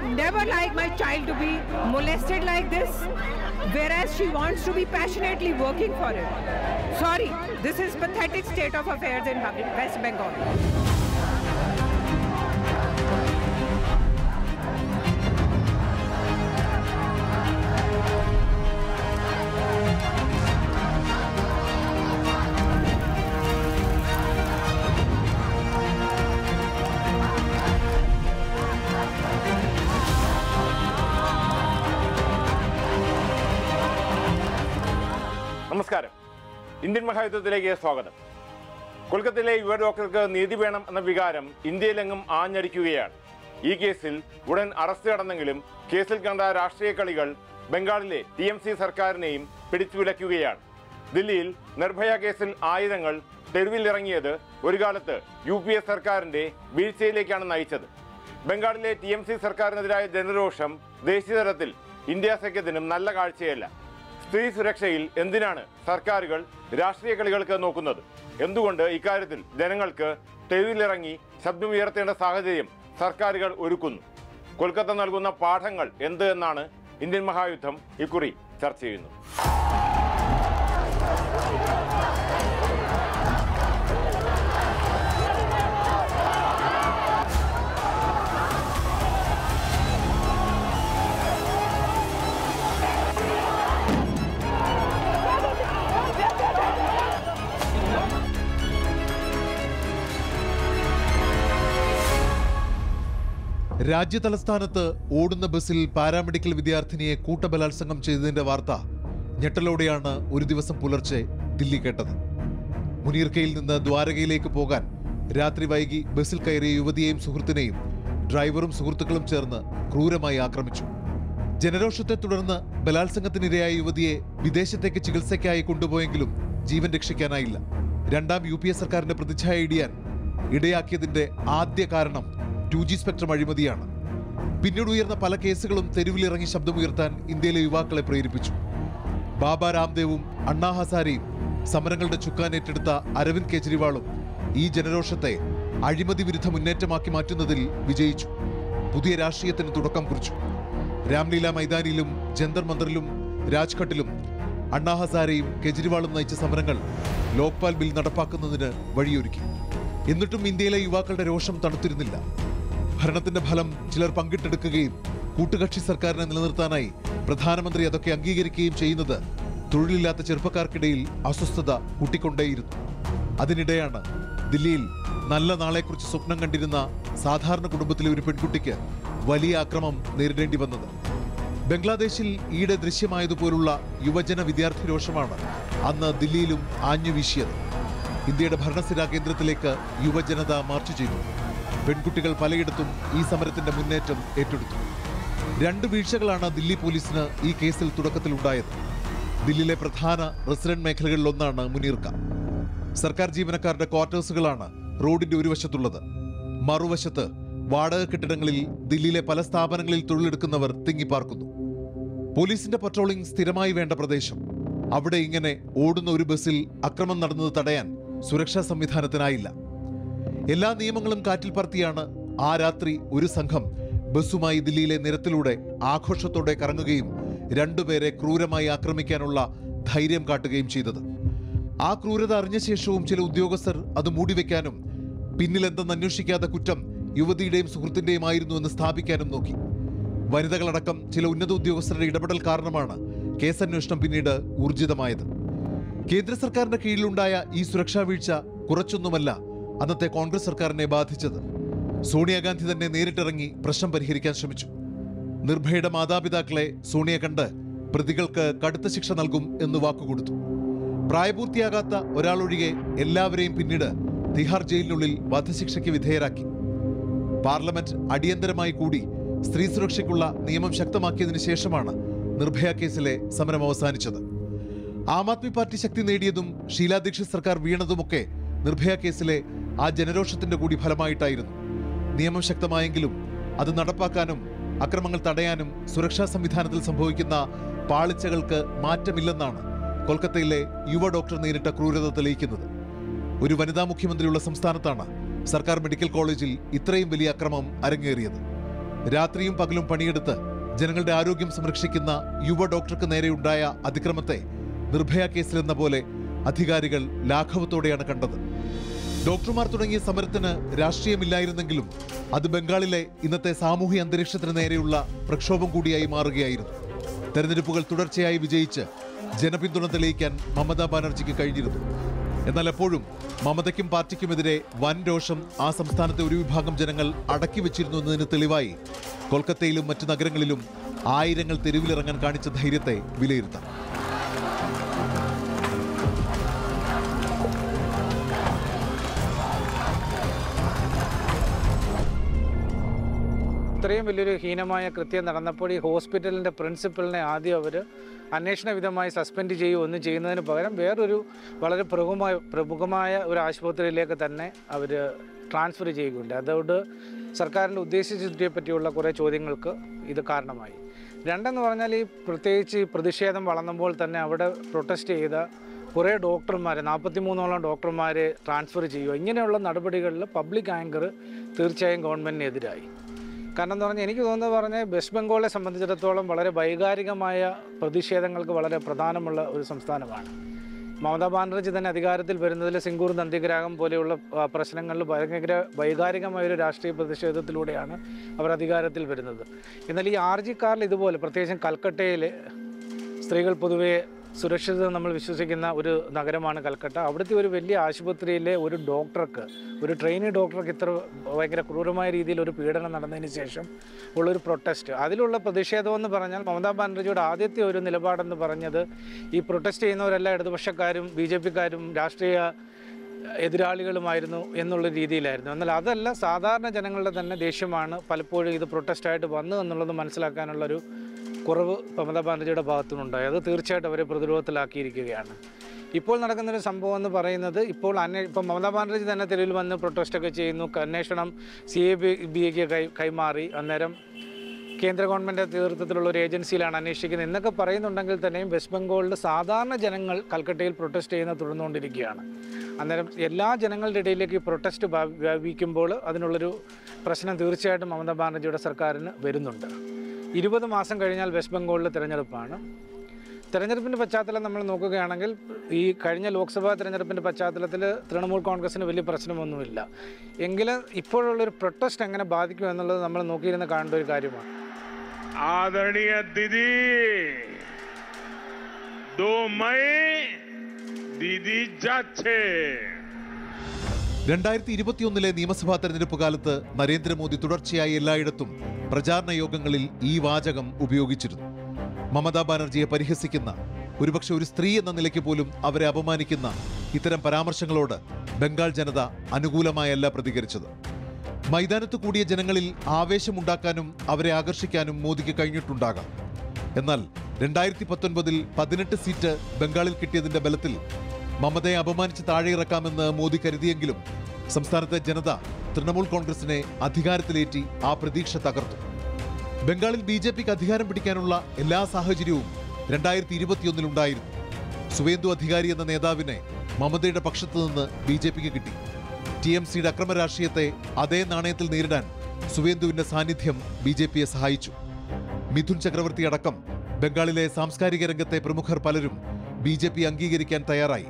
would never like my child to be molested like this, whereas she wants to be passionately working for it. Sorry, this is pathetic state of affairs in West Bengal. നമസ്കാരം. Indian മഹായുദ്ധത്തിലേക്ക് സ്വാഗതം. കൊൽക്കത്തയിലെ യുവ ഡോക്ടർക്ക് നീതി വേണം എന്ന വികാരം ഇന്ത്യയിലെങ്ങും ആഞ്ഞടിക്കുകയാണ്. ഈ കേസിൽ ഉടൻ അറസ്റ്റ് നടന്നെങ്കിലും കേസിൽ കണ്ട രാഷ്ട്രീയ കളികൾ ബംഗാളിലെ TMC സർക്കാരിനെയും പിടിച്ചുവിലക്കുകയാണ്. ദില്ലിയിൽ നിർഭയ കേസിൽ ആയുധങ്ങൾ തെരുവിലിറങ്ങിയത് ഒരു കാലത്ത് UPA സർക്കാരിന്റെ വീഴ്ചയിലേക്കാണ് നയിച്ചത്. ബംഗാളിലെ TMC സർക്കാരിനെതിരായ ജനരോഷം ദേശീയ തലത്തിൽ ഇന്ത്യ സഖ്യത്തിനും നല്ല കാഴ്ചയല്ല. സ്ത്രീ സുരക്ഷയിൽ എന്തിനാണ് സർക്കാരുകൾ രാഷ്ട്രീയ കളികൾക്ക് നോക്കുന്നത്? എന്തുകൊണ്ട് ഇക്കാര്യത്തിൽ ജനങ്ങൾക്ക് തെരുവിലിറങ്ങി ശബ്ദമുയർത്തേണ്ട സാഹചര്യം സർക്കാരുകൾ ഒരുക്കുന്നു? കൊൽക്കത്ത നൽകുന്ന പാഠങ്ങൾ എന്ത് എന്നാണ് ഇന്ത്യൻ മഹായുദ്ധം ഇക്കുറി ചർച്ച ചെയ്യുന്നത്. രാജ്യതലസ്ഥാനത്ത് ഓടുന്ന ബസ്സിൽ പാരാമെഡിക്കൽ വിദ്യാർത്ഥിനിയെ കൂട്ടബലാത്സംഗം ചെയ്തതിന്റെ വാർത്ത ഞെട്ടലോടെയാണ് ഒരു ദിവസം പുലർച്ചെ ദില്ലി കേട്ടത്. മുനീർക്കയിൽ നിന്ന് ദ്വാരകയിലേക്ക് പോകാൻ രാത്രി വൈകി ബസ്സിൽ കയറിയ യുവതിയെയും സുഹൃത്തിനെയും ഡ്രൈവറും സുഹൃത്തുക്കളും ചേർന്ന് ക്രൂരമായി ആക്രമിച്ചു. ജനരോഷത്തെ തുടർന്ന് ബലാത്സംഗത്തിനിരയായ യുവതിയെ വിദേശത്തേക്ക് ചികിത്സയ്ക്കായി കൊണ്ടുപോയെങ്കിലും ജീവൻ രക്ഷിക്കാനായില്ല. രണ്ടാം UPA സർക്കാരിന്റെ പ്രതിച്ഛായ ഇടിയാൻ ഇടയാക്കിയതിന്റെ ആദ്യ കാരണം 2G സ്പെക്ട്രം അഴിമതിയാണ്. പിന്നീട് ഉയർന്ന പല കേസുകളും തെരുവിലിറങ്ങി ശബ്ദമുയർത്താൻ ഇന്ത്യയിലെ യുവാക്കളെ പ്രേരിപ്പിച്ചു. ബാബ രാംദേവും അണ്ണാ ഹസാരെയും സമരങ്ങളുടെ ചുക്കാൻ ഏറ്റെടുത്ത അരവിന്ദ് കെജ്രിവാളും ഈ ജനരോഷത്തെ അഴിമതി വിരുദ്ധ മുന്നേറ്റമാക്കി മാറ്റുന്നതിൽ വിജയിച്ചു. പുതിയ രാഷ്ട്രീയത്തിന് തുടക്കം കുറിച്ചു. രാംലീല മൈതാനിയിലും ജന്തർ മന്ദറിലും രാജ്ഘട്ടിലും അണ്ണാ ഹസാരെയും കെജ്രിവാളും നയിച്ച സമരങ്ങൾ ലോക്പാൽ ബിൽ നടപ്പാക്കുന്നതിന് വഴിയൊരുക്കി. എന്നിട്ടും ഇന്ത്യയിലെ യുവാക്കളുടെ രോഷം തണുത്തിരുന്നില്ല. ഭരണത്തിന്റെ ഫലം ചിലർ പങ്കിട്ടെടുക്കുകയും കൂട്ടുകക്ഷി സർക്കാരിനെ നിലനിർത്താനായി പ്രധാനമന്ത്രി അതൊക്കെ അംഗീകരിക്കുകയും ചെയ്യുന്നത് തൊഴിലില്ലാത്ത ചെറുപ്പക്കാർക്കിടയിൽ അസ്വസ്ഥത കൂട്ടിക്കൊണ്ടേയിരുന്നു. അതിനിടെയാണ് ദില്ലിയിൽ നല്ല നാളെക്കുറിച്ച് സ്വപ്നം കണ്ടിരുന്ന സാധാരണ കുടുംബത്തിലെ ഒരു പെൺകുട്ടിക്ക് വലിയ ആക്രമം നേരിടേണ്ടി വന്നത്. ബംഗ്ലാദേശിൽ ഈയിടെ ദൃശ്യമായതുപോലുള്ള യുവജന വിദ്യാർത്ഥി രോഷമാണ് അന്ന് ദില്ലിയിലും ആഞ്ഞുവീശിയത്. ഇന്ത്യയുടെ ഭരണസിരാ കേന്ദ്രത്തിലേക്ക് യുവജനത മാർച്ച് ചെയ്തു. പെൺകുട്ടികൾ പലയിടത്തും ഈ സമരത്തിന്റെ മുന്നേറ്റം ഏറ്റെടുത്തു. 2 വീഴ്ചകളാണ് ദില്ലി പോലീസിന് ഈ കേസിൽ തുടക്കത്തിലുണ്ടായത്. ദില്ലിയിലെ പ്രധാന റെസിഡന്റ് മേഖലകളിലൊന്നാണ് മുനീർക്ക. സർക്കാർ ജീവനക്കാരുടെ ക്വാർട്ടേഴ്സുകളാണ് റോഡിന്റെ ഒരു വശത്തുള്ളത്. മറുവശത്ത് വാടക കെട്ടിടങ്ങളിൽ ദില്ലിയിലെ പല സ്ഥാപനങ്ങളിൽ തൊഴിലെടുക്കുന്നവർ തിങ്ങിപ്പാർക്കുന്നു. പോലീസിന്റെ പട്രോളിംഗ് സ്ഥിരമായി വേണ്ട പ്രദേശം. അവിടെ ഇങ്ങനെ ഓടുന്ന ഒരു ബസ്സിൽ അക്രമം നടന്നത് തടയാൻ സുരക്ഷാ സംവിധാനത്തിനായില്ല. എല്ലാ നിയമങ്ങളും കാറ്റിൽ പറത്തിയാണ് ആ രാത്രി ഒരു സംഘം ബസ്സുമായി ദില്ലിയിലെ നിരത്തിലൂടെ ആഘോഷത്തോടെ കറങ്ങുകയും 2 പേരെ ക്രൂരമായി ആക്രമിക്കാനുള്ള ധൈര്യം കാട്ടുകയും ചെയ്തത്. ആ ക്രൂരത അറിഞ്ഞ ശേഷവും ചില ഉദ്യോഗസ്ഥർ അത് മൂടിവെക്കാനും പിന്നിലെന്തെന്ന് അന്വേഷിക്കാതെ കുറ്റം യുവതിയുടെയും സുഹൃത്തിന്റെയും ആയിരുന്നു എന്ന് സ്ഥാപിക്കാനും നോക്കി. വനിതകളടക്കം ചില ഉന്നത ഉദ്യോഗസ്ഥരുടെ ഇടപെടൽ കാരണമാണ് കേസന്വേഷണം പിന്നീട് ഊർജിതമായത്. കേന്ദ്ര സർക്കാരിന്റെ കീഴിലുണ്ടായ ഈ സുരക്ഷാ വീഴ്ച കുറച്ചൊന്നുമല്ല അന്നത്തെ കോൺഗ്രസ് സർക്കാരിനെ ബാധിച്ചത്. സോണിയാഗാന്ധി തന്നെ നേരിട്ടിറങ്ങി പ്രശ്നം പരിഹരിക്കാൻ ശ്രമിച്ചു. നിർഭയയുടെ മാതാപിതാക്കളെ സോണിയ കണ്ട് പ്രതികൾക്ക് കടുത്ത ശിക്ഷ നൽകും എന്ന് വാക്കുകൊടുത്തു. പ്രായപൂർത്തിയാകാത്ത ഒരാളൊഴികെ എല്ലാവരെയും പിന്നീട് തിഹാർ ജയിലിനുള്ളിൽ വധശിക്ഷയ്ക്ക് വിധേയരാക്കി. പാർലമെന്റ് അടിയന്തരമായി കൂടി സ്ത്രീ സുരക്ഷയ്ക്കുള്ള നിയമം ശക്തമാക്കിയതിനു ശേഷമാണ് നിർഭയ കേസിലെ സമരം അവസാനിച്ചത്. ആം ആദ്മി പാർട്ടി ശക്തി നേടിയതും ഷീലാ ദീക്ഷിത് സർക്കാർ വീണതുമൊക്കെ നിർഭയ കേസിലെ ആ ജനരോഷത്തിന്റെ കൂടി ഫലമായിട്ടായിരുന്നു. നിയമം ശക്തമായെങ്കിലും അത് നടപ്പാക്കാനും അക്രമങ്ങൾ തടയാനും സുരക്ഷാ സംവിധാനത്തിൽ സംഭവിക്കുന്ന പാളിച്ചകൾക്ക് മാറ്റമില്ലെന്നാണ് കൊൽക്കത്തയിലെ യുവ ഡോക്ടർ നേരിട്ട ക്രൂരത തെളിയിക്കുന്നത്. ഒരു വനിതാ മുഖ്യമന്ത്രിയുള്ള സംസ്ഥാനത്താണ് സർക്കാർ മെഡിക്കൽ കോളേജിൽ ഇത്രയും വലിയ അക്രമം അരങ്ങേറിയത്. രാത്രിയും പകലും പണിയെടുത്ത് ജനങ്ങളുടെ ആരോഗ്യം സംരക്ഷിക്കുന്ന യുവ ഡോക്ടർക്ക് നേരെയുണ്ടായ അതിക്രമത്തെ നിർഭയ കേസിലെന്ന പോലെ അധികാരികൾ ലാഘവത്തോടെയാണ് കണ്ടത്. ഡോക്ടർമാർ തുടങ്ങിയ സമരത്തിന് രാഷ്ട്രീയമില്ലായിരുന്നെങ്കിലും അത് ബംഗാളിലെ ഇന്നത്തെ സാമൂഹ്യ അന്തരീക്ഷത്തിന് നേരെയുള്ള പ്രക്ഷോഭം കൂടിയായി മാറുകയായിരുന്നു. തെരഞ്ഞെടുപ്പുകൾ തുടർച്ചയായി വിജയിച്ച് ജനപിന്തുണ തെളിയിക്കാൻ മമതാ ബാനർജിക്ക് കഴിഞ്ഞിരുന്നു. എന്നാൽ എപ്പോഴും മമതയ്ക്കും പാർട്ടിക്കുമെതിരെ വൻ രോഷം ആ സംസ്ഥാനത്തെ ഒരു വിഭാഗം ജനങ്ങൾ അടക്കി വെച്ചിരുന്നു എന്നതിന് തെളിവായി കൊൽക്കത്തയിലും മറ്റു നഗരങ്ങളിലും ആയിരങ്ങൾ തെരുവിലിറങ്ങാൻ കാണിച്ച ധൈര്യത്തെ വിലയിരുത്താം. ഇത്രയും വലിയൊരു ഹീനമായ കൃത്യം നടന്നപ്പോൾ ഈ ഹോസ്പിറ്റലിൻ്റെ പ്രിൻസിപ്പലിനെ ആദ്യം അവർ അന്വേഷണ വിധമായി സസ്പെൻഡ് ചെയ്യുകയൊന്നും ചെയ്യുന്നതിന് പകരം വേറൊരു വളരെ പ്രമുഖമായ ഒരു ആശുപത്രിയിലേക്ക് തന്നെ അവർ ട്രാൻസ്ഫർ ചെയ്യുകയുണ്ട്. അതുകൊണ്ട് സർക്കാരിൻ്റെ ഉദ്ദേശിച്ചതിനെ പറ്റിയുള്ള കുറേ ചോദ്യങ്ങൾക്ക് ഇത് കാരണമായി. രണ്ടെന്ന് പറഞ്ഞാൽ ഈ പ്രത്യേകിച്ച് ഈ പ്രതിഷേധം വളർന്നപ്പോൾ തന്നെ അവിടെ പ്രൊട്ടസ്റ്റ് ചെയ്ത കുറേ ഡോക്ടർമാരെ 43ഓളം ഡോക്ടർമാരെ ട്രാൻസ്ഫർ ചെയ്യുക, ഇങ്ങനെയുള്ള നടപടികളിൽ പബ്ലിക് ആങ്കർ തീർച്ചയായും ഗവൺമെൻറ്റിനെതിരായി. കാരണം എന്ന് പറഞ്ഞാൽ എനിക്ക് തോന്നുന്നത് പറഞ്ഞാൽ വെസ്റ്റ് ബംഗാളിനെ സംബന്ധിച്ചിടത്തോളം വളരെ വൈകാരികമായ പ്രതിഷേധങ്ങൾക്ക് വളരെ പ്രധാനമുള്ള ഒരു സംസ്ഥാനമാണ്. മമതാ ബാനർജി തന്നെ അധികാരത്തിൽ വരുന്നതിൽ സിംഗൂർ നന്ദിഗ്രാമം പോലെയുള്ള പ്രശ്നങ്ങളിൽ ഭയങ്കര വൈകാരികമായൊരു രാഷ്ട്രീയ പ്രതിഷേധത്തിലൂടെയാണ് അവർ അധികാരത്തിൽ വരുന്നത്. എന്നാൽ ഈ RG കാറിൽ ഇതുപോലെ പ്രത്യേകിച്ചും കൽക്കട്ടയിൽ സ്ത്രീകൾ പൊതുവെ സുരക്ഷിതത നമ്മൾ വിശ്വസിക്കുന്ന ഒരു നഗരമാണ് കൽക്കട്ട. അവിടുത്തെ ഒരു വലിയ ആശുപത്രിയിലെ ഒരു ഡോക്ടർക്ക്, ഒരു ട്രെയിനി ഡോക്ടർക്ക് ഇത്ര ഭയങ്കര ക്രൂരമായ രീതിയിൽ ഒരു പീഡനം നടന്നതിന് ശേഷം ഉള്ളൊരു പ്രൊട്ടസ്റ്റ്, അതിലുള്ള പ്രതിഷേധമെന്ന് പറഞ്ഞാൽ മമതാ ബാനർജിയുടെ ആദ്യത്തെ ഒരു നിലപാടെന്ന് പറഞ്ഞത് ഈ പ്രൊട്ടസ്റ്റ് ചെയ്യുന്നവരെല്ലാം ഇടതുപക്ഷക്കാരും BJP-ക്കാരും രാഷ്ട്രീയ എതിരാളികളുമായിരുന്നു എന്നുള്ള രീതിയിലായിരുന്നു. എന്നാൽ അതല്ല, സാധാരണ ജനങ്ങളുടെ തന്നെ ദേഷ്യമാണ് പലപ്പോഴും ഇത് പ്രൊട്ടസ്റ്റായിട്ട് വന്നു എന്നുള്ളത് മനസ്സിലാക്കാനുള്ളൊരു കുറവ് മമതാ ബാനർജിയുടെ ഭാഗത്തുനിന്നുണ്ടായി. അത് തീർച്ചയായിട്ടും അവരെ പ്രതിരോധത്തിലാക്കിയിരിക്കുകയാണ്. ഇപ്പോൾ നടക്കുന്നൊരു സംഭവം എന്ന് പറയുന്നത് ഇപ്പം മമതാ ബാനർജി തന്നെ തെരുവിൽ വന്ന് പ്രൊട്ടസ്റ്റൊക്കെ ചെയ്യുന്നു. അന്വേഷണം CIBക്ക് കൈമാറി. അന്നേരം കേന്ദ്ര ഗവൺമെൻറ് നേതൃത്വത്തിലുള്ള ഒരു ഏജൻസിയിലാണ് അന്വേഷിക്കുന്നത് എന്നൊക്കെ പറയുന്നുണ്ടെങ്കിൽ തന്നെയും വെസ്റ്റ് ബംഗാളിൽ സാധാരണ ജനങ്ങൾ കൽക്കട്ടയിൽ പ്രൊട്ടസ്റ്റ് ചെയ്യുന്നത് തുടർന്നുകൊണ്ടിരിക്കുകയാണ്. അന്നേരം എല്ലാ ജനങ്ങളുടെ ഇടയിലേക്ക് ഈ പ്രൊട്ടസ്റ്റ് വ്യാപിക്കുമ്പോൾ അതിനുള്ളൊരു പ്രശ്നം തീർച്ചയായിട്ടും മമതാ ബാനർജിയുടെ സർക്കാരിന് വരുന്നുണ്ട്. 20 മാസം കഴിഞ്ഞാൽ വെസ്റ്റ് ബംഗാളിൽ തിരഞ്ഞെടുപ്പാണ്. തെരഞ്ഞെടുപ്പിൻ്റെ പശ്ചാത്തലം നമ്മൾ നോക്കുകയാണെങ്കിൽ ഈ കഴിഞ്ഞ ലോക്സഭാ തെരഞ്ഞെടുപ്പിൻ്റെ പശ്ചാത്തലത്തിൽ തൃണമൂൽ കോൺഗ്രസിന് വലിയ പ്രശ്നമൊന്നുമില്ല. എങ്കിലും ഇപ്പോഴുള്ളൊരു പ്രൊട്ടസ്റ്റ് എങ്ങനെ ബാധിക്കും എന്നുള്ളത് നമ്മൾ നോക്കിയിരുന്ന് കാണേണ്ട ഒരു കാര്യമാണ്. ആദരണീയ ദീദി 2 മൈ ദീദി ജാച്ചേ. 2021 നിയമസഭാ തെരഞ്ഞെടുപ്പ് കാലത്ത് നരേന്ദ്രമോദി തുടർച്ചയായി എല്ലായിടത്തും പ്രചാരണ യോഗങ്ങളിൽ ഈ വാചകം ഉപയോഗിച്ചിരുന്നു. മമതാ ബാനർജിയെ പരിഹസിക്കുന്ന, ഒരുപക്ഷെ ഒരു സ്ത്രീ എന്ന നിലയ്ക്ക് പോലും അവരെ അപമാനിക്കുന്ന ഇത്തരം പരാമർശങ്ങളോട് ബംഗാൾ ജനത അനുകൂലമായല്ല പ്രതികരിച്ചത്. മൈതാനത്ത് കൂടിയ ജനങ്ങളിൽ ആവേശമുണ്ടാക്കാനും അവരെ ആകർഷിക്കാനും മോദിക്ക് കഴിഞ്ഞിട്ടുണ്ടാകാം. എന്നാൽ 2019 18 സീറ്റ് ബംഗാളിൽ കിട്ടിയതിന്റെ ബലത്തിൽ മമതയെ അപമാനിച്ച് താഴെയിറക്കാമെന്ന് മോദി കരുതിയെങ്കിലും സംസ്ഥാനത്തെ ജനത തൃണമൂൽ കോൺഗ്രസിനെ അധികാരത്തിലേറ്റി ആ പ്രതീക്ഷ തകർത്തു. ബംഗാളിൽ BJPക്ക് അധികാരം പിടിക്കാനുള്ള എല്ലാ സാഹചര്യവും 2021 ഉണ്ടായിരുന്നു. സുവേന്ദു അധികാരി എന്ന നേതാവിനെ മമതയുടെ പക്ഷത്തു നിന്ന് BJPക്ക് കിട്ടി. TMCയുടെ അക്രമ രാഷ്ട്രീയത്തെ അതേ നാണയത്തിൽ നേരിടാൻ സുവേന്ദുവിന്റെ സാന്നിധ്യം BJPയെ സഹായിച്ചു. മിഥുൻ ചക്രവർത്തി അടക്കം ബംഗാളിലെ സാംസ്കാരിക രംഗത്തെ പ്രമുഖർ പലരും BJP അംഗീകരിക്കാൻ തയ്യാറായി.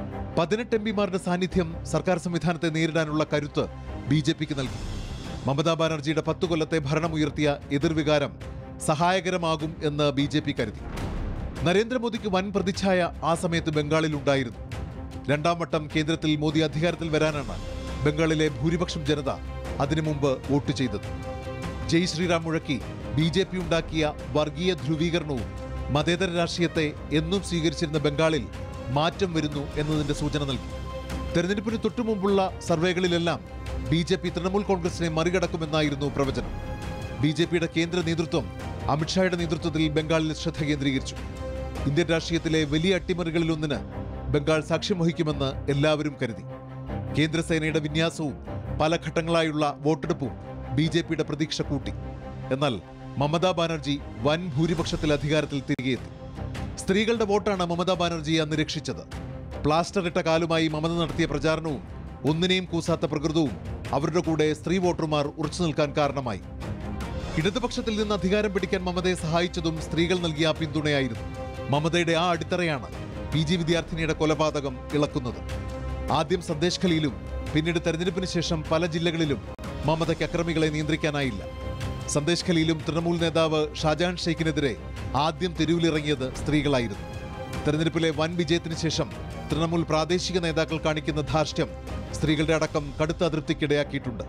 18 MPമാരുടെ സാന്നിധ്യം സർക്കാർ സംവിധാനത്തെ നേരിടാനുള്ള കരുത്ത് BJPക്ക് നൽകി. മമതാ ബാനർജിയുടെ 10 കൊല്ലത്തെ ഭരണമുയർത്തിയ എതിർവികാരം സഹായകരമാകും എന്ന് BJP കരുതി. നരേന്ദ്രമോദിക്ക് വൻ പ്രതിച്ഛായ ആ സമയത്ത് ബംഗാളിൽ ഉണ്ടായിരുന്നു. 2ാം വട്ടം കേന്ദ്രത്തിൽ മോദി അധികാരത്തിൽ വരാനാണ് ബംഗാളിലെ ഭൂരിപക്ഷം ജനത അതിനു മുമ്പ് വോട്ട് ചെയ്തത്. ജയ് ശ്രീറാം മുഴക്കി BJP ഉണ്ടാക്കിയ വർഗീയ ധ്രുവീകരണവും മതേതര രാഷ്ട്രീയത്തെ എന്നും സ്വീകരിച്ചിരുന്ന ബംഗാളിൽ മാറ്റം വരുന്നു എന്നതിന്റെ സൂചന നൽകി. തെരഞ്ഞെടുപ്പിന് തൊട്ടുമുമ്പുള്ള സർവേകളിലെല്ലാം BJP തൃണമൂൽ കോൺഗ്രസിനെ മറികടക്കുമെന്നായിരുന്നു പ്രവചനം. BJPയുടെ കേന്ദ്ര നേതൃത്വം അമിത്ഷായുടെ നേതൃത്വത്തിൽ ബംഗാളിൽ ശ്രദ്ധ കേന്ദ്രീകരിച്ചു. ഇന്ത്യൻ രാഷ്ട്രീയത്തിലെ വലിയ അട്ടിമറികളിലൊന്നിന് ബംഗാൾ സാക്ഷ്യം വഹിക്കുമെന്ന് എല്ലാവരും കരുതി. കേന്ദ്രസേനയുടെ വിന്യാസവും പല ഘട്ടങ്ങളായുള്ള വോട്ടെടുപ്പും BJPയുടെ പ്രതീക്ഷ കൂട്ടി. എന്നാൽ മമതാ ബാനർജി വൻ ഭൂരിപക്ഷത്തിൽ അധികാരത്തിൽ തിരികെയെത്തി. സ്ത്രീകളുടെ വോട്ടാണ് മമതാ ബാനർജിയെ അന്ന് രക്ഷിച്ചത്. പ്ലാസ്റ്റർ ഇട്ട കാലുമായി മമത നടത്തിയ പ്രചാരണവും ഒന്നിനെയും കൂസാത്ത പ്രകൃതവും അവരുടെ കൂടെ സ്ത്രീ വോട്ടർമാർ ഉറച്ചു നിൽക്കാൻ കാരണമായി. ഇടതുപക്ഷത്തിൽ നിന്ന് അധികാരം പിടിക്കാൻ മമതയെ സഹായിച്ചതും സ്ത്രീകൾ നൽകിയ പിന്തുണയായിരുന്നു. മമതയുടെ ആ അടിത്തറയാണ് PG വിദ്യാർത്ഥിനിയുടെ കൊലപാതകം ഇളക്കുന്നത്. ആദ്യം സന്ദേശ് ഖലിയിലും പിന്നീട് തെരഞ്ഞെടുപ്പിന് ശേഷം പല ജില്ലകളിലും മമതയ്ക്ക് അക്രമികളെ നിയന്ത്രിക്കാനായില്ല. സന്ദേശ് ഖലിയിലും തൃണമൂൽ നേതാവ് ഷാജഹാൻ ഷെയ്ഖിനെതിരെ ആദ്യം തെരുവിലിറങ്ങിയത് സ്ത്രീകളായിരുന്നു. തെരഞ്ഞെടുപ്പിലെ വൻ വിജയത്തിന് ശേഷം തൃണമൂൽ പ്രാദേശിക നേതാക്കൾ കാണിക്കുന്ന ധാർഷ്ട്യം സ്ത്രീകളുടെ അടക്കം കടുത്ത അതൃപ്തിക്കിടയാക്കിയിട്ടുണ്ട്.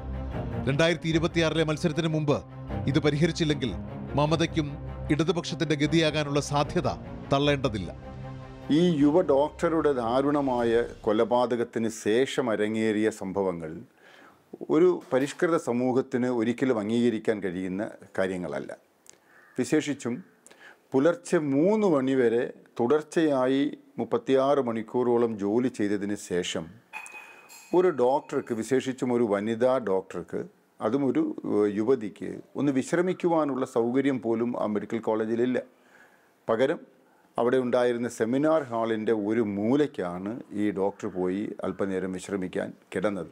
2026 മത്സരത്തിന് മുമ്പ് ഇത് പരിഹരിച്ചില്ലെങ്കിൽ മമതയ്ക്കും ഇടതുപക്ഷത്തിന്റെ ഗതിയാകാനുള്ള സാധ്യത തള്ളേണ്ടതില്ല. ഈ യുവ ഡോക്ടറുടെ ദാരുണമായ കൊലപാതകത്തിന് ശേഷം അരങ്ങേറിയ സംഭവങ്ങൾ ഒരു പരിഷ്കൃത സമൂഹത്തിന് ഒരിക്കലും അംഗീകരിക്കാൻ കഴിയുന്ന കാര്യങ്ങളല്ല. വിശേഷിച്ചും പുലർച്ചെ 3 മണിവരെ തുടർച്ചയായി 36 മണിക്കൂറോളം ജോലി ചെയ്തതിന് ശേഷം ഒരു ഡോക്ടർക്ക്, വിശേഷിച്ചും ഒരു വനിതാ ഡോക്ടർക്ക്, അതും ഒരു യുവതിക്ക് ഒന്ന് വിശ്രമിക്കുവാനുള്ള സൗകര്യം പോലും ആ മെഡിക്കൽ കോളേജിലില്ല. പകരം അവിടെ ഉണ്ടായിരുന്ന സെമിനാർ ഹാളിൻ്റെ ഒരു മൂലയ്ക്കാണ് ഈ ഡോക്ടർ പോയി അല്പനേരം വിശ്രമിക്കാൻ കിടന്നത്.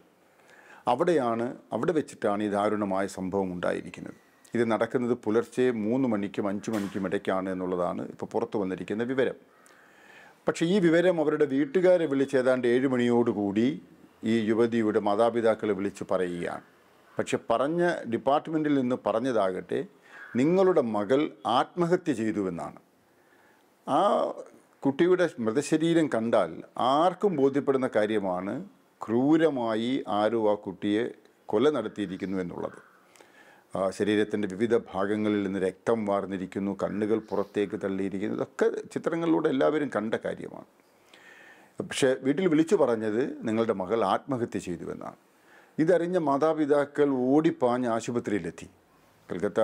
അവിടെ വെച്ചിട്ടാണ് ഈ ദാരുണമായ സംഭവം ഉണ്ടായിരിക്കുന്നത്. ഇത് നടക്കുന്നത് പുലർച്ചെ 3 മണിക്കും 5 മണിക്കും ഇടയ്ക്കാണ് എന്നുള്ളതാണ് ഇപ്പോൾ പുറത്തു വന്നിരിക്കുന്ന വിവരം. പക്ഷേ ഈ വിവരം അവരുടെ വീട്ടുകാരെ വിളിച്ച് ഏതാണ്ട് 7 മണിയോടുകൂടി ഈ യുവതിയുടെ മാതാപിതാക്കളെ വിളിച്ച് പറയുകയാണ്. പക്ഷെ പറഞ്ഞ ഡിപ്പാർട്ട്മെൻറ്റിൽ നിന്ന് പറഞ്ഞതാകട്ടെ, നിങ്ങളുടെ മകൾ ആത്മഹത്യ ചെയ്തുവെന്നാണ്. ആ കുട്ടിയുടെ മൃതശരീരം കണ്ടാൽ ആർക്കും ബോധ്യപ്പെടുന്ന കാര്യമാണ് ക്രൂരമായി ആരോ ആ കുട്ടിയെ കൊല നടത്തിയിരിക്കുന്നു എന്നുള്ളത്. ശരീരത്തിൻ്റെ വിവിധ ഭാഗങ്ങളിൽ നിന്ന് രക്തം വാർന്നിരിക്കുന്നു, കണ്ണുകൾ പുറത്തേക്ക് തള്ളിയിരിക്കുന്നു. ഇതൊക്കെ ചിത്രങ്ങളിലൂടെ എല്ലാവരും കണ്ട കാര്യമാണ്. പക്ഷേ വീട്ടിൽ വിളിച്ചു പറഞ്ഞത് നിങ്ങളുടെ മകൾ ആത്മഹത്യ ചെയ്തുവെന്നാണ്. ഇതറിഞ്ഞ മാതാപിതാക്കൾ ഓടിപ്പാഞ്ഞ് ആശുപത്രിയിലെത്തി. കൽക്കത്ത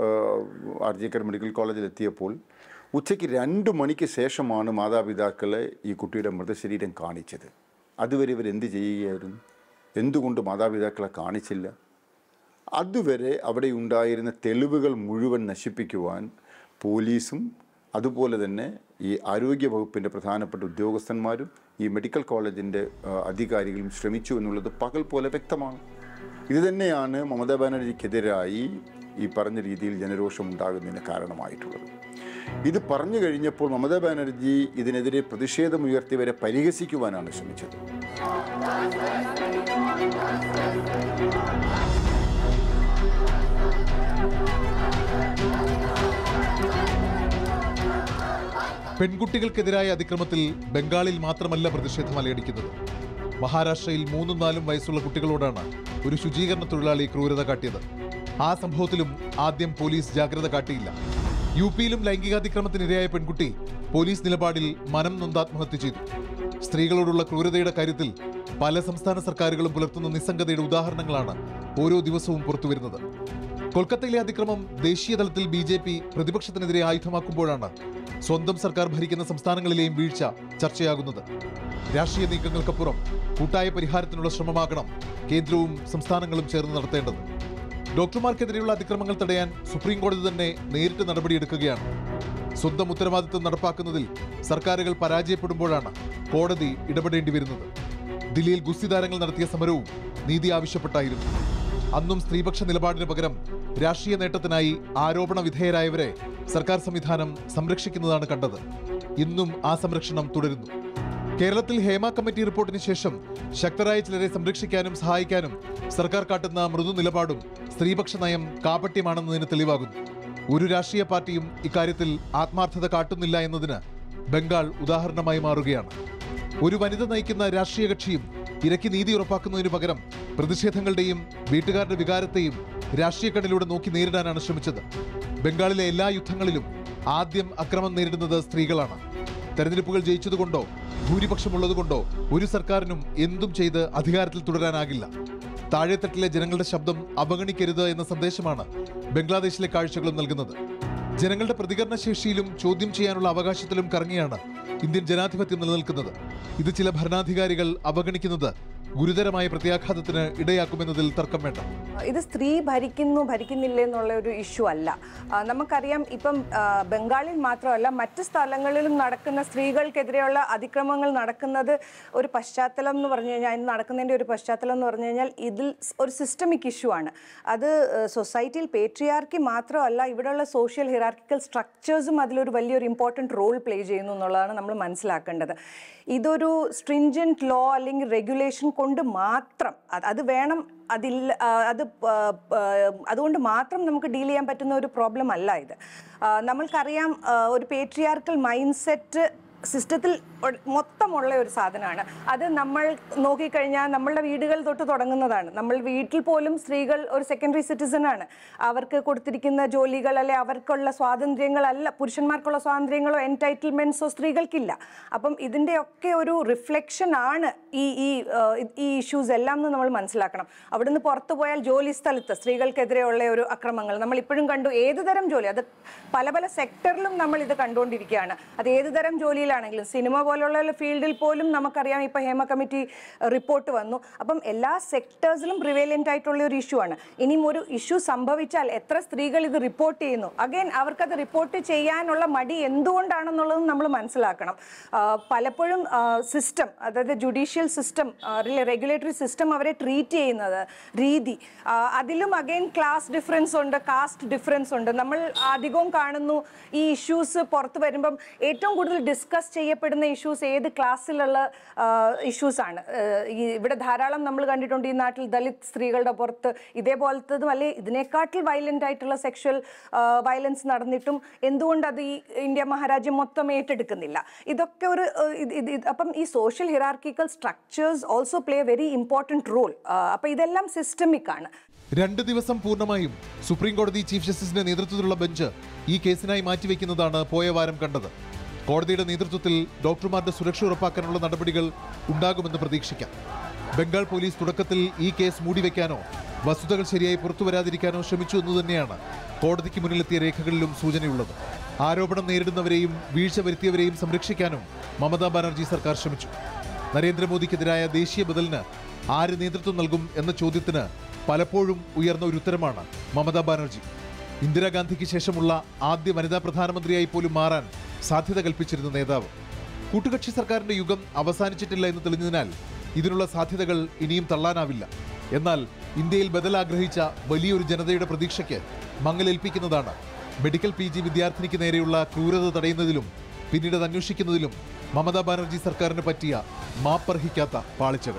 RG കർ മെഡിക്കൽ കോളേജിലെത്തിയപ്പോൾ ഉച്ചയ്ക്ക് 2 മണിക്ക് ശേഷമാണ് മാതാപിതാക്കളെ ഈ കുട്ടിയുടെ മൃതശരീരം കാണിച്ചത്. അതുവരെ ഇവരെന്ത് ചെയ്യുകയായിരുന്നു? എന്തുകൊണ്ട് മാതാപിതാക്കളെ കാണിച്ചില്ല? അതുവരെ അവിടെ ഉണ്ടായിരുന്ന തെളിവുകൾ മുഴുവൻ നശിപ്പിക്കുവാൻ പോലീസും അതുപോലെ തന്നെ ഈ ആരോഗ്യ വകുപ്പിൻ്റെ പ്രധാനപ്പെട്ട ഉദ്യോഗസ്ഥന്മാരും ഈ മെഡിക്കൽ കോളേജിൻ്റെ അധികാരികളും ശ്രമിച്ചു എന്നുള്ളത് പകൽ പോലെ വ്യക്തമാണ്. ഇത് തന്നെയാണ് മമതാ ബാനർജിക്കെതിരായി ഈ പറഞ്ഞ രീതിയിൽ ജനരോഷം ഉണ്ടാകുന്നതിന് കാരണമായിട്ടുള്ളത്. ഇത് പറഞ്ഞു കഴിഞ്ഞപ്പോൾ മമതാ ബാനർജി ഇതിനെതിരെ പ്രതിഷേധമുയർത്തി വരെ പരിഹസിക്കുവാനാണ് ശ്രമിച്ചത്. പെൺകുട്ടികൾക്കെതിരായ അതിക്രമത്തിൽ ബംഗാളിൽ മാത്രമല്ല പ്രതിഷേധം അലയടിക്കുന്നത്. മഹാരാഷ്ട്രയിൽ 3-4 വയസ്സുള്ള കുട്ടികളോടാണ് ഒരു ശുചീകരണ തൊഴിലാളി ക്രൂരത കാട്ടിയത്. ആ സംഭവത്തിലും ആദ്യം പോലീസ് ജാഗ്രത കാട്ടിയില്ല. UP-യിലും ലൈംഗികാതിക്രമത്തിനിരയായ പെൺകുട്ടി പോലീസ് നിലപാടിൽ മനം നൊന്ത് ആത്മഹത്യ ചെയ്തു. സ്ത്രീകളോടുള്ള ക്രൂരതയുടെ കാര്യത്തിൽ പല സംസ്ഥാന സർക്കാരുകളും പുലർത്തുന്ന നിസ്സംഗതയുടെ ഉദാഹരണങ്ങളാണ് ഓരോ ദിവസവും പുറത്തുവരുന്നത്. കൊൽക്കത്തയിലെ അതിക്രമം ദേശീയ തലത്തിൽ BJP പ്രതിപക്ഷത്തിനെതിരെ ആയുധമാക്കുമ്പോഴാണ് സ്വന്തം സർക്കാർ ഭരിക്കുന്ന സംസ്ഥാനങ്ങളിലെയും വീഴ്ച ചർച്ചയാകുന്നത്. രാഷ്ട്രീയ നീക്കങ്ങൾക്കപ്പുറം കൂട്ടായ പരിഹാരത്തിനുള്ള ശ്രമമാകണം കേന്ദ്രവും സംസ്ഥാനങ്ങളും ചേർന്ന് നടത്തേണ്ടത്. ഡോക്ടർമാർക്കെതിരെയുള്ള അതിക്രമങ്ങൾ തടയാൻ സുപ്രീം കോടതി തന്നെ നേരിട്ട് നടപടിയെടുക്കുകയാണ്. സ്വന്തം ഉത്തരവാദിത്വം നടപ്പാക്കുന്നതിൽ സർക്കാരുകൾ പരാജയപ്പെടുമ്പോഴാണ് കോടതി ഇടപെടേണ്ടി വരുന്നത്. ദില്ലിയിൽ ഗുസ്തി താരങ്ങൾ നടത്തിയ സമരവും നീതി ആവശ്യപ്പെട്ടായിരുന്നു. അന്നും സ്ത്രീപക്ഷ നിലപാടിന് പകരം രാഷ്ട്രീയ നേട്ടത്തിനായി ആരോപണ വിധേയരായവരെ സർക്കാർ സംവിധാനം സംരക്ഷിക്കുന്നതാണ് കണ്ടത്. ഇന്നും ആ സംരക്ഷണം തുടരുന്നു. കേരളത്തിൽ ഹേമ കമ്മിറ്റി റിപ്പോർട്ടിന് ശേഷം ശക്തരായ ചിലരെ സംരക്ഷിക്കാനും സഹായിക്കാനും സർക്കാർ കാട്ടുന്ന മൃദു നിലപാടും സ്ത്രീപക്ഷ നയം കാപട്യമാണെന്നതിന് തെളിവാകുന്നു. ഒരു രാഷ്ട്രീയ പാർട്ടിയും ഇക്കാര്യത്തിൽ ആത്മാർത്ഥത കാട്ടുന്നില്ല എന്നതിന് ബംഗാൾ ഉദാഹരണമായി മാറുകയാണ്. ഒരു വനിത നയിക്കുന്ന രാഷ്ട്രീയ കക്ഷിയും ഇരയ്ക്ക് നീതി ഉറപ്പാക്കുന്നതിനു പകരം പ്രതിഷേധങ്ങളുടെയും വീട്ടുകാരുടെ വികാരത്തെയും രാഷ്ട്രീയ കണ്ണിലൂടെ നോക്കി നേരിടാനാണ് ശ്രമിച്ചത്. ബംഗാളിലെ എല്ലാ യുദ്ധങ്ങളിലും ആദ്യം അക്രമം നേരിടുന്നത് സ്ത്രീകളാണ്. തെരഞ്ഞെടുപ്പുകൾ ജയിച്ചതുകൊണ്ടോ ഭൂരിപക്ഷമുള്ളതുകൊണ്ടോ ഒരു സർക്കാരിനും എന്തും ചെയ്ത് അധികാരത്തിൽ തുടരാനാകില്ല. താഴെത്തട്ടിലെ ജനങ്ങളുടെ ശബ്ദം അവഗണിക്കരുത് എന്ന സന്ദേശമാണ് ബംഗ്ലാദേശിലെ കാഴ്ചകളും നൽകുന്നത്. ജനങ്ങളുടെ പ്രതികരണശേഷിയിലും ചോദ്യം ചെയ്യാനുള്ള അവകാശത്തിലും കറങ്ങിയാണ് ഇന്ത്യൻ ജനാധിപത്യം നിലനിൽക്കുന്നത്. ഇത് ചില ഭരണാധികാരികൾ അവഗണിക്കുന്നത് ഗുരുതരമായ പ്രത്യാഘാതത്തിന് ഇടയാക്കുമെന്നതിൽ തർക്കം വേണ്ട. ഇത് സ്ത്രീ ഭരിക്കുന്നില്ല എന്നുള്ള ഒരു ഇഷ്യൂ അല്ല. നമുക്കറിയാം, ഇപ്പം ബംഗാളിൽ മാത്രമല്ല മറ്റ് സ്ഥലങ്ങളിലും നടക്കുന്ന സ്ത്രീകൾക്കെതിരെയുള്ള അതിക്രമങ്ങൾ നടക്കുന്നത് ഒരു പശ്ചാത്തലം എന്ന് പറഞ്ഞു കഴിഞ്ഞാൽ, നടക്കുന്നതിൻ്റെ ഒരു പശ്ചാത്തലം എന്ന് പറഞ്ഞു കഴിഞ്ഞാൽ ഇതിൽ ഒരു സിസ്റ്റമിക് ഇഷ്യൂ ആണ്. അത് സൊസൈറ്റിയിൽ പേട്രിയാർക്കി മാത്രമല്ല, ഇവിടെയുള്ള സോഷ്യൽ ഹിറാർക്കിക്കൽ സ്ട്രക്ചേഴ്സും അതിലൊരു വലിയൊരു ഇമ്പോർട്ടൻറ്റ് റോൾ പ്ലേ ചെയ്യുന്നു എന്നുള്ളതാണ് നമ്മൾ മനസ്സിലാക്കേണ്ടത്. ഇതൊരു സ്ട്രിഞ്ചൻറ്റ് ലോ അല്ലെങ്കിൽ റെഗുലേഷൻ കൊണ്ട് മാത്രം അത് വേണം, അതുകൊണ്ട് മാത്രം നമുക്ക് ഡീൽ ചെയ്യാൻ പറ്റുന്ന ഒരു പ്രോബ്ലം അല്ല ഇത്. നമ്മൾക്കറിയാം, ഒരു പേട്രിയാർക്കൽ മൈൻഡ് സെറ്റ് സിസ്റ്റത്തിൽ മൊത്തമുള്ള ഒരു സാധനമാണ്. അത് നമ്മൾ നോക്കിക്കഴിഞ്ഞാൽ നമ്മളുടെ വീടുകൾ തൊട്ട് തുടങ്ങുന്നതാണ്. നമ്മൾ വീട്ടിൽ പോലും സ്ത്രീകൾ ഒരു സെക്കൻഡറി സിറ്റിസണാണ്. അവർക്ക് കൊടുത്തിരിക്കുന്ന ജോലികൾ അല്ലെ അവർക്കുള്ള സ്വാതന്ത്ര്യങ്ങളല്ല, പുരുഷന്മാർക്കുള്ള സ്വാതന്ത്ര്യങ്ങളോ എൻടൈറ്റിൽമെൻറ്റ്സോ സ്ത്രീകൾക്കില്ല. അപ്പം ഇതിൻ്റെയൊക്കെ ഒരു റിഫ്ലക്ഷൻ ആണ് ഈ ഇഷ്യൂസ് എല്ലാം എന്ന് നമ്മൾ മനസ്സിലാക്കണം. അവിടുന്ന് പുറത്തു പോയാൽ ജോലി സ്ഥലത്ത് സ്ത്രീകൾക്കെതിരെയുള്ള ഒരു അക്രമങ്ങൾ നമ്മൾ ഇപ്പോഴും കണ്ടു. ഏതുതരം ജോലി, അത് പല പല സെക്ടറിലും നമ്മൾ ഇത് കണ്ടുകൊണ്ടിരിക്കുകയാണ്. അത് ഏതുതരം ജോലിയിലാണെങ്കിലും, സിനിമ പോലുള്ള ഫീൽഡിൽ പോലും നമുക്കറിയാം, ഇപ്പം ഹേമ കമ്മിറ്റി റിപ്പോർട്ട് വന്നു. അപ്പം എല്ലാ സെക്ടേഴ്സിലും പ്രിവേലൻ്റ് ആയിട്ടുള്ള ഒരു ഇഷ്യൂ ആണ്. ഇനിയും ഒരു ഇഷ്യൂ സംഭവിച്ചാൽ എത്ര സ്ത്രീകൾ ഇത് റിപ്പോർട്ട് ചെയ്യുന്നു, അഗൈൻ അവർക്കത് റിപ്പോർട്ട് ചെയ്യാനുള്ള മടി എന്തുകൊണ്ടാണെന്നുള്ളത് നമ്മൾ മനസ്സിലാക്കണം. പലപ്പോഴും സിസ്റ്റം, അതായത് ജുഡീഷ്യൽ സിസ്റ്റം, റെഗുലേറ്ററി സിസ്റ്റം അവരെ ട്രീറ്റ് ചെയ്യുന്നത് രീതി, അതിലും അഗൈൻ ക്ലാസ് ഡിഫറൻസ് ഉണ്ട്, കാസ്റ്റ് ഡിഫറൻസ് ഉണ്ട്. നമ്മൾ അധികവും കാണുന്നു ഈ ഇഷ്യൂസ് പുറത്ത് വരുമ്പം ഏറ്റവും കൂടുതൽ ഡിസ്കസ് ചെയ്യപ്പെടുന്ന ഇഷ്യൂസ് ഏത് ക്ലാസ്സിലുള്ള ഇഷ്യൂസാണ്. ഇവിടെ ധാരാളം നമ്മൾ കണ്ടിട്ടുണ്ട് ഈ നാട്ടിൽ ദളിത് സ്ത്രീകളുടെ പുറത്ത് ഇതേപോലത്തതും അല്ലെ ഇതിനേക്കാട്ടിൽ വയലൻ്റ് ആയിട്ടുള്ള സെക്ഷൽ വയലൻസ് നടന്നിട്ടും എന്തുകൊണ്ട് അത് ഈ ഇന്ത്യ മഹാരാജ്യം മൊത്തം ഏറ്റെടുക്കുന്നില്ല? ഇതൊക്കെ ഒരു അപ്പം ഈ social hierarchical structures also play a very important role. അപ്പം ഇതെല്ലാം സിസ്റ്റമിക് ആണ്. 2 ദിവസം പൂർണ്ണമായും സുപ്രീം കോടതി ചീഫ് ജസ്റ്റിസിന്റെ നേതൃത്വത്തിലുള്ള ബെഞ്ച് ഈ കേസിനായി മാറ്റിവെക്കുന്നതാണ് പോയ വാരം കണ്ടത്. കോടതിയുടെ നേതൃത്വത്തിൽ ഡോക്ടർമാരുടെ സുരക്ഷ ഉറപ്പാക്കാനുള്ള നടപടികൾ ഉണ്ടാകുമെന്ന് പ്രതീക്ഷിക്കാം. ബംഗാൾ പോലീസ് തുടക്കത്തിൽ ഈ കേസ് മൂടിവെക്കാനോ വസ്തുതകൾ ശരിയായി പുറത്തുവരാതിരിക്കാനോ ശ്രമിച്ചു എന്ന് തന്നെയാണ് കോടതിക്ക് മുന്നിലെത്തിയ രേഖകളിലും സൂചനയുള്ളത്. ആരോപണം നേരിടുന്നവരെയും വീഴ്ച വരുത്തിയവരെയും സംരക്ഷിക്കാനും മമതാ ബാനർജി സർക്കാർ ശ്രമിച്ചു. നരേന്ദ്രമോദിക്കെതിരായ ദേശീയ ബദലിന് ആര് നേതൃത്വം നൽകും എന്ന ചോദ്യത്തിന് പലപ്പോഴും ഉയർന്ന ഒരു ഉത്തരമാണ് മമതാ ബാനർജി. ഇന്ദിരാഗാന്ധിക്ക് ശേഷമുള്ള ആദ്യ വനിതാ പ്രധാനമന്ത്രിയായി പോലും മാറാൻ സാധ്യത കൽപ്പിച്ചിരുന്ന നേതാവ്. കൂട്ടുകക്ഷി സർക്കാരിന്റെ യുഗം അവസാനിച്ചിട്ടില്ല എന്ന് തെളിഞ്ഞതിനാൽ ഇതിനുള്ള സാധ്യതകൾ ഇനിയും തള്ളാനാവില്ല. എന്നാൽ ഇന്ത്യയിൽ ബദൽ ആഗ്രഹിച്ച വലിയൊരു ജനതയുടെ പ്രതീക്ഷയ്ക്ക് മങ്ങലേൽപ്പിക്കുന്നതാണ് മെഡിക്കൽ PG വിദ്യാർത്ഥിനിക്ക് നേരെയുള്ള ക്രൂരത തടയുന്നതിലും പിന്നീട് അത് അന്വേഷിക്കുന്നതിലും മമതാ ബാനർജി സർക്കാരിന് പറ്റിയ മാപ്പർഹിക്കാത്ത പാളിച്ചകൾ.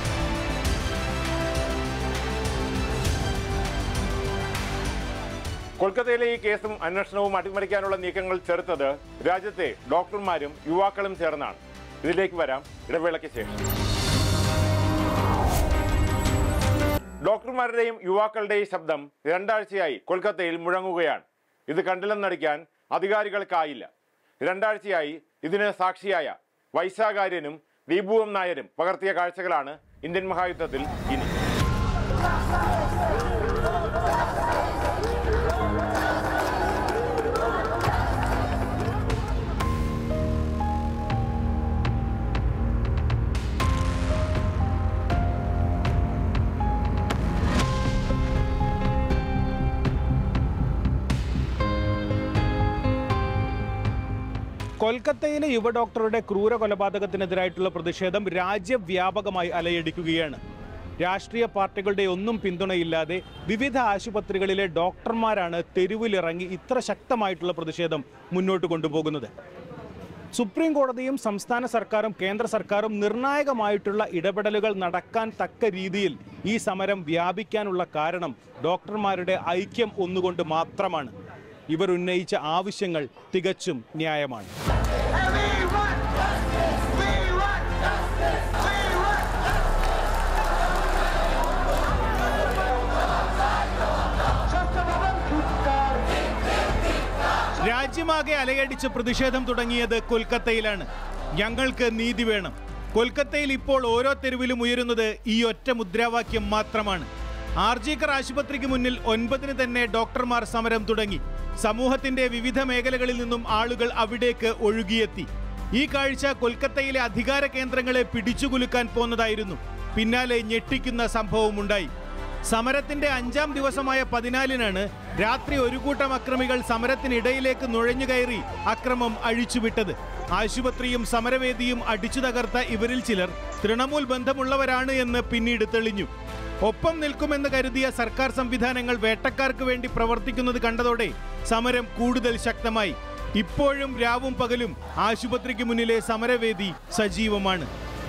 കൊൽക്കത്തയിലെ ഈ കേസും അന്വേഷണവും അട്ടിമറിക്കാനുള്ള നീക്കങ്ങൾ ചെറുത്തത് രാജ്യത്തെ ഡോക്ടർമാരും യുവാക്കളും ചേർന്നാണ്. ഇതിലേക്ക് വരാം ഇടവേളയ്ക്ക് ശേഷം. ഡോക്ടർമാരുടെയും യുവാക്കളുടെയും ശബ്ദം 2 ആഴ്ചയായി കൊൽക്കത്തയിൽ മുഴങ്ങുകയാണ്. ഇത് കണ്ടില്ലെന്നടിക്കാൻ അധികാരികൾക്കായില്ല. 2 ആഴ്ചയായി ഇതിന് സാക്ഷിയായ വൈശാഖാര്യനും ദീപുവം നായരും പകർത്തിയ കാഴ്ചകളാണ് ഇന്ത്യൻ മഹായുദ്ധത്തിൽ ഇനി. കൊൽക്കത്തയിലെ യുവ ഡോക്ടറുടെ ക്രൂര കൊലപാതകത്തിനെതിരായിട്ടുള്ള പ്രതിഷേധം രാജ്യവ്യാപകമായി അലയടിക്കുകയാണ്. രാഷ്ട്രീയ പാർട്ടികളുടെ ഒന്നും പിന്തുണയില്ലാതെ വിവിധ ആശുപത്രികളിലെ ഡോക്ടർമാരാണ് തെരുവിലിറങ്ങി ഇത്ര ശക്തമായിട്ടുള്ള പ്രതിഷേധം മുന്നോട്ട് കൊണ്ടുപോകുന്നത്. സുപ്രീം കോടതിയും സംസ്ഥാന സർക്കാരും കേന്ദ്ര സർക്കാരും നിർണായകമായിട്ടുള്ള ഇടപെടലുകൾ നടക്കാൻ തക്ക രീതിയിൽ ഈ സമരം വ്യാപിക്കാനുള്ള കാരണം ഡോക്ടർമാരുടെ ഐക്യം ഒന്നുകൊണ്ട് മാത്രമാണ്. ഇവർ ഉന്നയിച്ച ആവശ്യങ്ങൾ തികച്ചും ന്യായമാണ്. രാജ്യമാകെ അലയടിച്ച് പ്രതിഷേധം തുടങ്ങിയത് കൊൽക്കത്തയിലാണ്. ഞങ്ങൾക്ക് നീതി വേണം. കൊൽക്കത്തയിൽ ഇപ്പോൾ ഓരോ തെരുവിലും ഉയരുന്നത് ഈ ഒറ്റ മുദ്രാവാക്യം മാത്രമാണ്. ആർജിക്കർ ആശുപത്രിക്ക് മുന്നിൽ 9-ന് തന്നെ ഡോക്ടർമാർ സമരം തുടങ്ങി. സമൂഹത്തിന്റെ വിവിധ മേഖലകളിൽ നിന്നും ആളുകൾ അവിടേക്ക് ഒഴുകിയെത്തി. ഈ കാഴ്ച കൊൽക്കത്തയിലെ അധികാര കേന്ദ്രങ്ങളെ പിടിച്ചുകുലുക്കാൻ പോന്നതായിരുന്നു. പിന്നാലെ ഞെട്ടിക്കുന്ന സംഭവമുണ്ടായി. സമരത്തിന്റെ 5ാം ദിവസമായ 14-നാണ് രാത്രി ഒരു കൂട്ടം അക്രമികൾ സമരത്തിനിടയിലേക്ക് നുഴഞ്ഞുകയറി അക്രമം അഴിച്ചുവിട്ടത്. ആശുപത്രിയും സമരവേദിയും അടിച്ചു തകർത്ത ഇവരിൽ ചിലർ തൃണമൂൽ ബന്ധമുള്ളവരാണ് എന്ന് പിന്നീട് തെളിഞ്ഞു. ഒപ്പം നിൽക്കുമെന്ന് കരുതിയ സർക്കാർ സംവിധാനങ്ങൾ വേട്ടക്കാർക്ക് വേണ്ടി പ്രവർത്തിക്കുന്നത് കണ്ടതോടെ സമരം കൂടുതൽ ശക്തമായി. ഇപ്പോഴും രാവും പകലും ആശുപത്രിക്ക് മുന്നിലെ സമരവേദി സജീവമാണ്.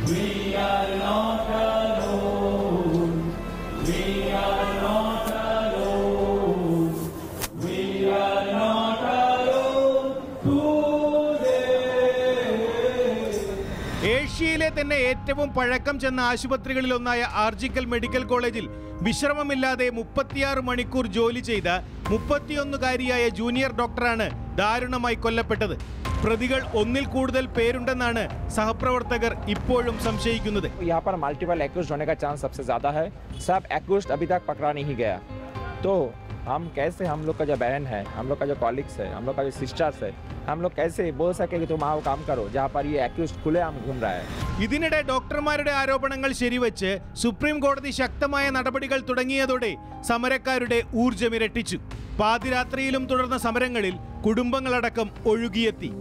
ഏഷ്യയിലെ തന്നെ ഏറ്റവും പഴക്കം ചെന്ന ആശുപത്രികളിലൊന്നായ ആർജിക്കൽ മെഡിക്കൽ കോളേജിൽ വിശ്രമമില്ലാതെ 36 മണിക്കൂർ ജോലി ചെയ്ത 31-കാരിയായ ജൂനിയർ ഡോക്ടറാണ് ദാരുണമായി കൊല്ലപ്പെട്ടത്. പ്രതികൾ ഒന്നിൽ കൂടുതൽ പേരുണ്ടെന്നാണ് സഹപ്രവർത്തകർ ഇപ്പോഴും സംശയിക്കുന്നത്. यहाँ पर मल्टीपल एक्यूज्ड होने का चांस सबसे ज्यादा है. सब एक्यूज्ड अभी तक पकड़ा नहीं गया. तो हम कैसे, हम लोग का जो बहन है, हम लोग का जो कॉलिग्स है, हम लोग का जो सिस्टर्स है, हम लोग कैसे बोल सके कि तुम आओ काम करो जहाँ पर ये एक्यूज्ड खुलेआम घूम रहा है. ഇതിനിടെ ഡോക്ടർമാരുടെ ആരോപണങ്ങൾ ശരിവെച്ച് സുപ്രീം കോടതി ശക്തമായ നടപടികൾ തുടങ്ങിയതോടെ സമരക്കാരുടെ ഊർജ്ജമിരട്ടിച്ചു. പാതിരാത്രിയിലും തുടർന്ന സമരങ്ങളിൽ കുടുംബങ്ങളടക്കം ഒഴുകിയെത്തി.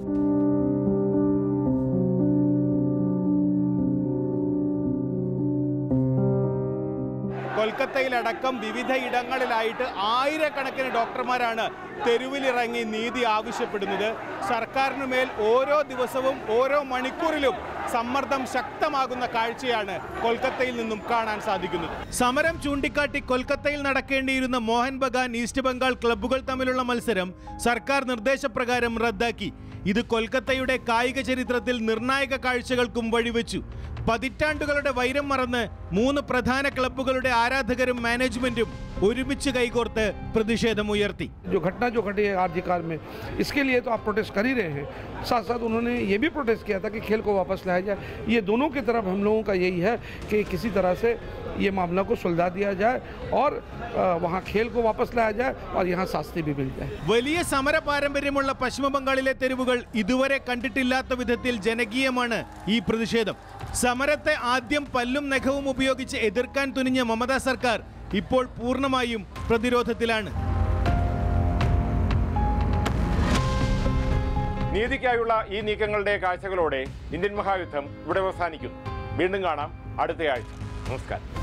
കൊൽക്കത്തയിലടക്കം വിവിധ ഇടങ്ങളിലായിട്ട് ആയിരക്കണക്കിന് ഡോക്ടർമാരാണ് തെരുവിലിറങ്ങി നീതി ആവശ്യപ്പെടുന്നത്. സർക്കാരിന് മേൽ ഓരോ ദിവസവും ഓരോ മണിക്കൂറിലും സമ്മർദ്ദം ശക്തമാകുന്ന കാഴ്ചയാണ് കൊൽക്കത്തയിൽ നിന്നും കാണാൻ സാധിക്കുന്നത്. സമരം ചൂണ്ടിക്കാട്ടി കൊൽക്കത്തയിൽ നടക്കേണ്ടിയിരുന്ന മോഹൻ ബഗാൻ ഈസ്റ്റ് ബംഗാൾ ക്ലബ്ബുകൾ തമ്മിലുള്ള മത്സരം സർക്കാർ നിർദ്ദേശപ്രകാരം റദ്ദാക്കി. ഇത് കൊൽക്കത്തയുടെ കായിക ചരിത്രത്തിൽ നിർണായക കാഴ്ചകൾക്കും വഴിവെച്ചു. പതിറ്റാണ്ടുകളുടെ വൈരം മറന്ന് 3 പ്രധാന ക്ലബ്ബുകളുടെ ആരാധകരും മാനേജ്മെന്റും ഒരുമിച്ച് കൈകോർത്ത് പ്രതിഷേധമുയർത്തി. जो घटना जो घटी है आरजी कार में, इसके लिए तो आप प्रोटेस्ट कर ही रहे हैं. साथ साथ उन्होंने ये भी प्रोटेस्ट किया था कि खेल को वापस लाया जाए. ये दोनों की तरफ हम लोगों का यही है कि किसी तरह से ये मामला को सुलझा दिया जाए और वहाँ खेल को वापस लाया जाए और यहाँ शास्ति भी मिल जाए. വലിയ സമര പാരമ്പര്യമുള്ള പശ്ചിമ ബംഗാളിലെ തെരുവുകൾ ഇതുവരെ കണ്ടിട്ടില്ലാത്ത വിധത്തിൽ ജനകീയമാണ് ഈ പ്രതിഷേധം. സമരത്തെ ആദ്യം പല്ലും നഖവും ഉപയോഗിച്ച് എതിർക്കാൻ തുനിഞ്ഞ മമതാ സർക്കാർ ഇപ്പോൾ പൂർണ്ണമായും പ്രതിരോധത്തിലാണ്. നീതിക്കായുള്ള ഈ നീക്കങ്ങളുടെ കാഴ്ചകളോടെ ഇന്ത്യൻ മഹായുദ്ധം ഇവിടെ അവസാനിക്കുന്നു. വീണ്ടും കാണാം അടുത്തയാഴ്ച. നമസ്കാരം.